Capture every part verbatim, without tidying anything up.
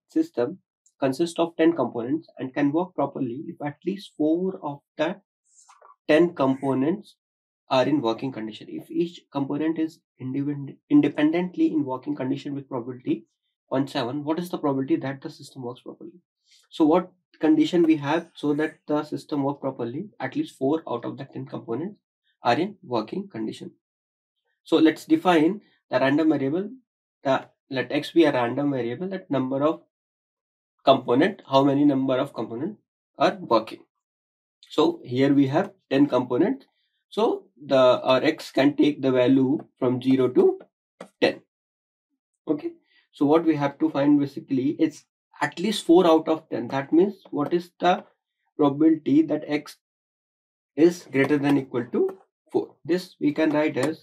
system consists of ten components and can work properly if at least four of the ten components are in working condition. If each component is independ independently in working condition with probability zero point seven, what is the probability that the system works properly? So what condition we have so that the system work properly? At least four out of the ten components are in working condition. So let's define the random variable. The let x be a random variable. That number of component, how many number of components are working. So here we have ten components. So the our x can take the value from zero to ten. Okay. So what we have to find basically is at least four out of ten. That means what is the probability that x is greater than equal to four. This we can write as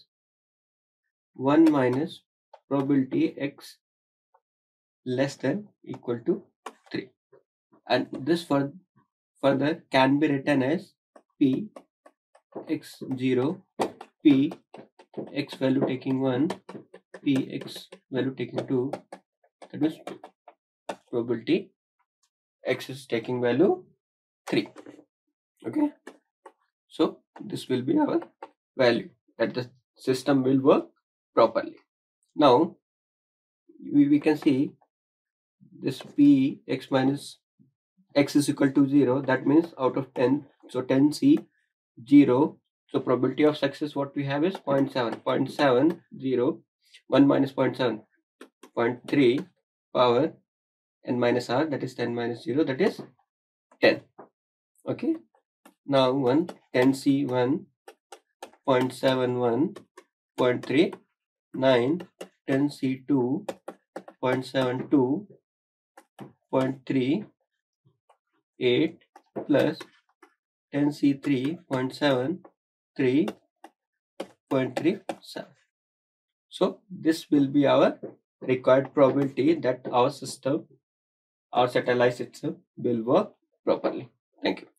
one minus probability x less than equal to three. And this for further can be written as p x zero, p x value taking one, p x value taking two, that is probability x is taking value three. Okay, so this will be our value that the system will work properly. Now we, we can see this p x minus x is equal to zero. That means out of ten, so ten c zero. So probability of success what we have is zero point seven. zero point seven zero. one minus zero point seven. zero point three power n minus r, that is ten minus zero, that is ten. Okay. Now one ten c one, zero point seven one, zero point three nine, ten c two, zero point seven two, zero point three eight plus ten c three, zero point seven three, zero point three seven. So this will be our required probability that our system, our satellite system will work properly. Thank you.